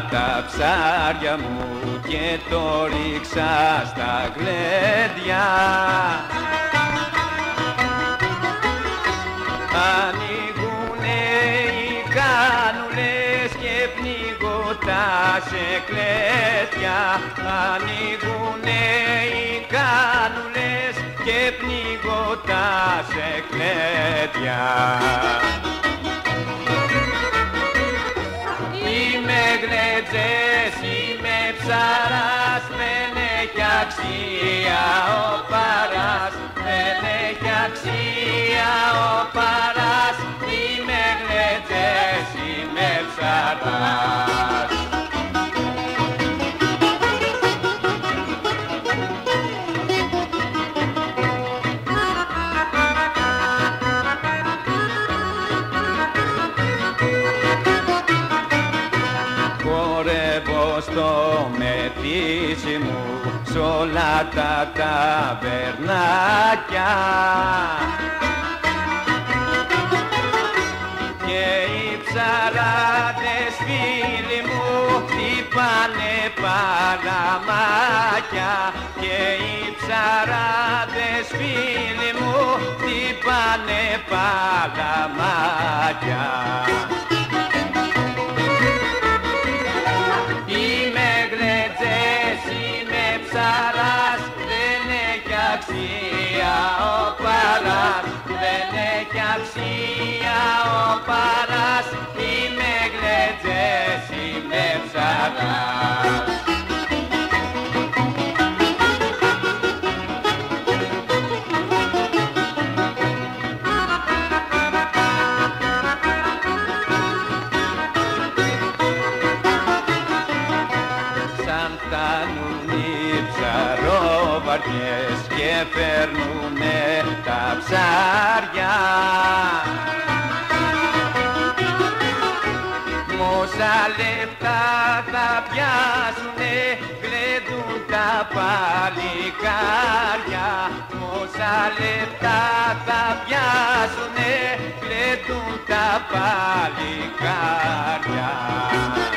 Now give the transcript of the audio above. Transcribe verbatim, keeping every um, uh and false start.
τα ψάρια μου και το ρίξα στα γλέντια. Ανοίγουνε οι κάνουλες και πνίγω τα σεκλέτια. Ανοίγουνε οι κάνουλες και πνίγω τα σεκλέτια. Είμαι γλεντζές, είμαι ψαράς, δεν έχει αξία ο παράς, δεν έχει αξία ο παράς. Είμαι γλεντζές, είμαι ψαράς. Χορεύω στο μετήσι μου σ' όλα τα ταβερνάκια και οι ψαράδες φίλοι μου χτυπάνε παλαμάκια και οι ψαράδες φίλοι μου χτυπάνε παλαμάκια. Είμαι γλεντζές, είμαι ψαράς, δεν έχει αξία ο παράς, δεν έχει αξία ο παράς. Είμαι γλεντζές, είμαι ψαράς. Φτάνουν οι ψαροβαριές και φέρνουνε τα ψάρια. Μόσα λεπτά θα πιάσουνε, γλεντούν τα παλικάρια. Μόσα λεπτά θα πιάσουνε, γλεντούν τα παλικάρια.